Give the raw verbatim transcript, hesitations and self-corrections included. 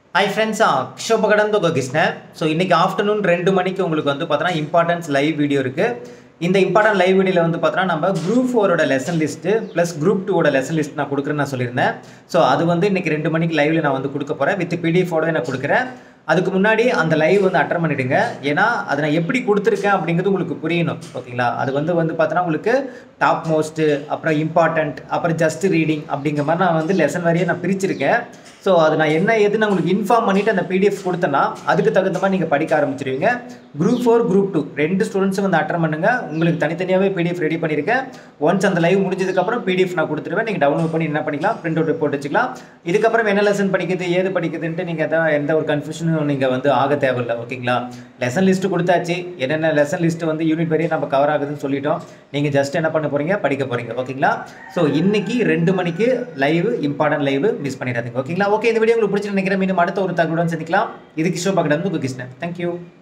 Hi friends, கிஷோபகடன் தொக Krishnan. So இன்னைக்கு ஆஃப்டர்நூன் ரெண்டு மணிக்கு உங்களுக்கு வந்து பார்த்தோன்னா இம்பார்ட்டன்ஸ் லைவ் வீடியோ இருக்குது. இந்த இம்பார்ட்டன்ட் லைவ் வீடியோவில் வந்து பார்த்தோன்னா நம்ம குரூப் ஃபோரோட லெசன் லிஸ்ட்டு ப்ளஸ் குரூப் டூவோட லெசன் லிஸ்ட் நான் கொடுக்குறேன்னு நான் சொல்லியிருந்தேன். ஸோ அது வந்து இன்றைக்கி ரெண்டு மணிக்கு லைவில் நான் வந்து கொடுக்க போகிறேன். வித் பிடிஎஃபோட நான் கொடுக்குறேன். அதுக்கு முன்னாடி அந்த லைவ் வந்து அட்டன் பண்ணிவிடுங்க. ஏன்னா அதை நான் எப்படி கொடுத்துருக்கேன் அப்படிங்கிறது உங்களுக்கு புரியணும். ஓகேங்களா? அது வந்து வந்து பார்த்தோன்னா உங்களுக்கு டாப் மோஸ்ட்டு, அப்புறம் இம்பார்ட்டண்ட், அப்புறம் ஜஸ்ட் ரீடிங் அப்படிங்கிற மாதிரி நான் வந்து லெசன் வரையே நான் பிரிச்சிருக்கேன். ஸோ அது நான் என்ன எதுன்னு உங்களுக்கு இன்ஃபார்ம் பண்ணிவிட்டு அந்த பிடிஎஃப் கொடுத்தேன்னா அதுக்கு தகுந்த மாதிரி நீங்கள் படிக்க ஆரம்பிச்சிருவீங்க. குரூப் ஃபோர் குரூப் டூ ரெண்டு ஸ்டூடெண்ட்ஸும் வந்து அட்டன் பண்ணுங்கள். உங்களுக்கு தனித்தனியாகவே பிடிஎஃப் ரெடி பண்ணியிருக்கேன். ஒன்ஸ் அந்த லைவ் முடிஞ்சதுக்கப்புறம் பிடிஎஃப் நான் கொடுத்துருவேன். நீங்கள் டவுன்லோட் பண்ணி என்ன பண்ணிக்கலாம், பிரிண்ட் அவுட் போட்டு வச்சுக்கலாம். இதுக்கப்புறம் என்ன லெசன் படிக்கிறது, ஏது படிக்கிறதுன்ட்டு நீங்கள் எதாவது எந்த ஒரு கன்ஃபியூஷனும் நீங்கள் வந்து ஆக தேவையில்லை. ஓகேங்களா? லெசன் லிஸ்ட்டு கொடுத்தாச்சு. என்னென்ன லெசன் லிஸ்ட்டு வந்து யூனிட் வரையும் நம்ம கவர் ஆகுதுன்னு சொல்லிட்டோம். நீங்கள் ஜஸ்ட் என்ன பண்ண போகிறீங்க, படிக்க போகிறீங்க. ஓகேங்களா? ஸோ இன்னைக்கு ரெண்டு மணிக்கு லைவ், இம்பார்ட்டன்ட் லைவ் மிஸ் பண்ணிடாதீங்க. ஓகேங்களா? ஓகே, இந்த வீடியோ உங்களுக்கு பிடிச்சி நினைக்கிறேன். மீண்டும் அடுத்த ஒரு தகவலுடன் சந்திக்கலாம். இது கிஷோபகடன் தொக கிருஷ்ணன். தேங்க்யூ.